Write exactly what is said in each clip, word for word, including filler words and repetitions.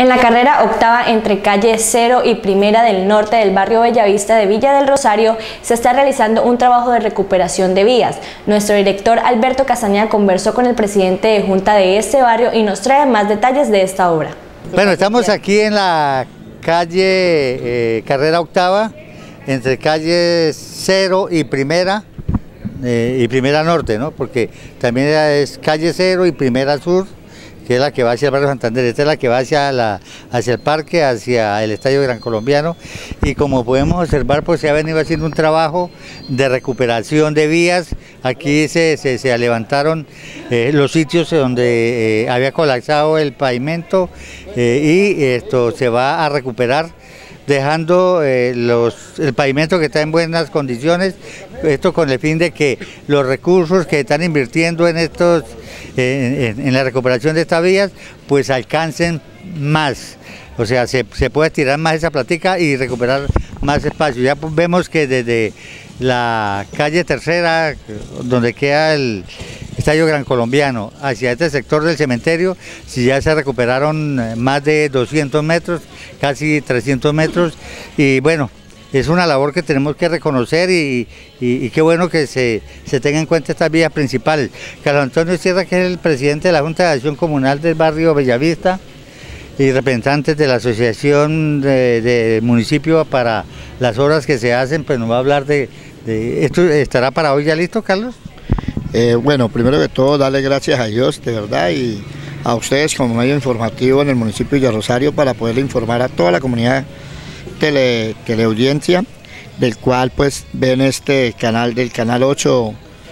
En la carrera octava entre calle Cero y Primera del norte del barrio Bellavista de Villa del Rosario se está realizando un trabajo de recuperación de vías. Nuestro director Alberto Castañeda conversó con el presidente de Junta de este barrio y nos trae más detalles de esta obra. Bueno, estamos aquí en la calle eh, Carrera Octava, entre calle Cero y Primera, eh, y Primera Norte, ¿no? Porque también es calle Cero y Primera Sur, que es la que va hacia el barrio Santander. Esta es la que va hacia, la, hacia el parque, hacia el Estadio Gran Colombiano, y como podemos observar, pues se ha venido haciendo un trabajo de recuperación de vías. Aquí se, se, se levantaron eh, los sitios donde eh, había colapsado el pavimento, eh, y esto se va a recuperar, dejando eh, los, el pavimento que está en buenas condiciones, esto con el fin de que los recursos que están invirtiendo en estos eh, en, en la recuperación de estas vías pues alcancen más, o sea, se, se puede estirar más esa platica y recuperar más espacio. Ya pues, vemos que desde la calle Tercera, donde queda el Estadio Gran Colombiano, hacia este sector del cementerio, si ya se recuperaron más de doscientos metros, casi trescientos metros, y bueno, es una labor que tenemos que reconocer y, y, y qué bueno que se, se tenga en cuenta estas vías principales. Carlos Antonio Sierra, que es el presidente de la Junta de Acción Comunal del barrio Bellavista, y representantes de la Asociación de, de Municipio para las obras que se hacen, pues nos va a hablar de, de esto. ¿Estará para hoy ya listo, Carlos? Eh, bueno, primero que todo, darle gracias a Dios, de verdad, y a ustedes como medio informativo en el municipio de Villa Rosario para poderle informar a toda la comunidad tele, teleaudiencia, del cual pues ven este canal del Canal ocho,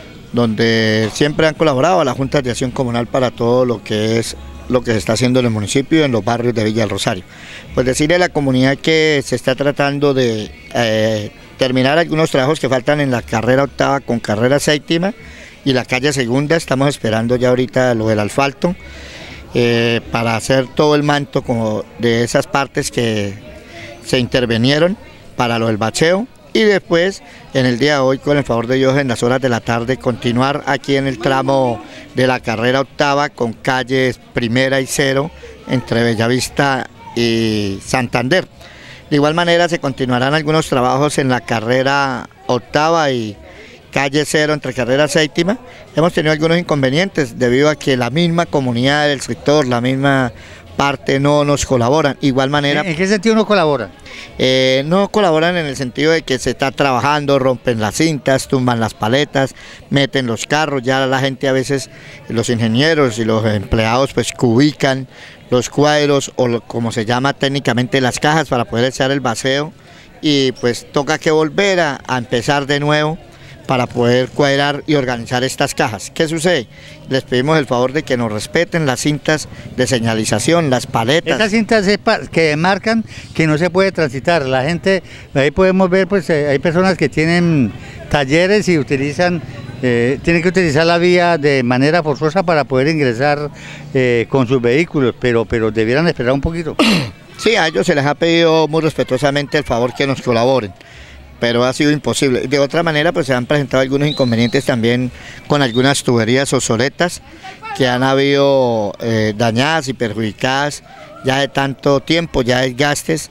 donde siempre han colaborado a la Junta de Acción Comunal para todo lo que es lo que se está haciendo en el municipio y en los barrios de Villa del Rosario. Pues decirle a la comunidad que se está tratando de eh, terminar algunos trabajos que faltan en la carrera octava con carrera séptima y la calle segunda. Estamos esperando ya ahorita lo del asfalto eh, para hacer todo el manto como de esas partes que se intervinieron para lo del bacheo, y después en el día de hoy, con el favor de Dios, en las horas de la tarde continuar aquí en el tramo de la carrera octava con calles Primera y Cero entre Bellavista y Santander. De igual manera se continuarán algunos trabajos en la carrera octava y calle Cero entre carrera séptima. Hemos tenido algunos inconvenientes debido a que la misma comunidad del sector, la misma parte no nos colaboran. Igual manera. ¿En qué sentido no colaboran? Eh, no colaboran en el sentido de que se está trabajando, rompen las cintas, tumban las paletas, meten los carros. Ya la gente a veces, los ingenieros y los empleados pues cubican los cuadros o lo, como se llama técnicamente las cajas para poder echar el vacío, y pues toca que volver a, a empezar de nuevo para poder cuadrar y organizar estas cajas. ¿Qué sucede? Les pedimos el favor de que nos respeten las cintas de señalización, las paletas. Estas cintas que marcan que no se puede transitar. La gente, ahí podemos ver, pues hay personas que tienen talleres y utilizan, eh, tienen que utilizar la vía de manera forzosa para poder ingresar eh, con sus vehículos, pero, pero debieran esperar un poquito. Sí, a ellos se les ha pedido muy respetuosamente el favor que nos colaboren, pero ha sido imposible. De otra manera, pues se han presentado algunos inconvenientes también con algunas tuberías obsoletas que han habido eh, dañadas y perjudicadas ya de tanto tiempo, ya desgastes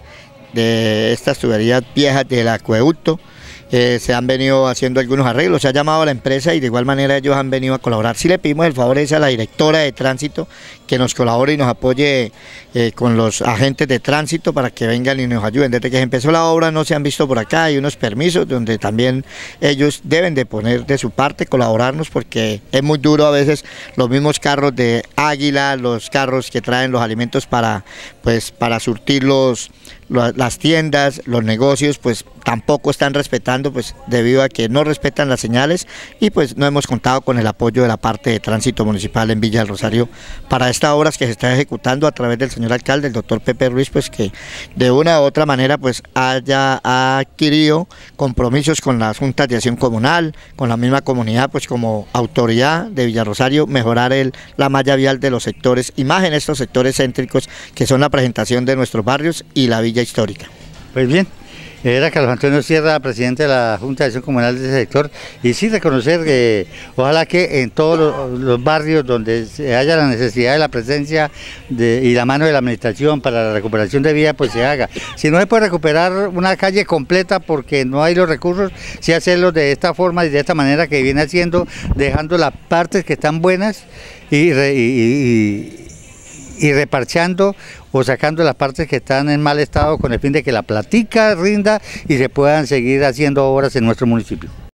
de estas tuberías viejas del acueducto. Eh, se han venido haciendo algunos arreglos, se ha llamado a la empresa y de igual manera ellos han venido a colaborar. Sí le pedimos el favor a la directora de tránsito que nos colabore y nos apoye eh, con los agentes de tránsito para que vengan y nos ayuden. Desde que se empezó la obra no se han visto por acá, hay unos permisos donde también ellos deben de poner de su parte, colaborarnos, porque es muy duro a veces los mismos carros de Águila, los carros que traen los alimentos para, pues, para surtir los, las tiendas, los negocios, pues tampoco están respetando, pues debido a que no respetan las señales, y pues no hemos contado con el apoyo de la parte de tránsito municipal en Villa del Rosario para estas obras que se está ejecutando a través del señor alcalde, el doctor Pepe Ruiz, pues que de una u otra manera pues haya ha adquirido compromisos con las juntas de acción comunal, con la misma comunidad, pues como autoridad de Villa Rosario, mejorar el, la malla vial de los sectores, y más en estos sectores céntricos que son la presentación de nuestros barrios y la villa histórica. Pues bien, Era Carlos Antonio Sierra, presidente de la Junta de Acción Comunal de ese sector, y sí reconocer que ojalá que en todos los, los barrios donde haya la necesidad de la presencia de, y la mano de la administración para la recuperación de vía, pues se haga. Si no se puede recuperar una calle completa porque no hay los recursos, sí hacerlo de esta forma y de esta manera que viene haciendo, dejando las partes que están buenas y, y, y y reparchando o sacando las partes que están en mal estado con el fin de que la platica rinda y se puedan seguir haciendo obras en nuestro municipio.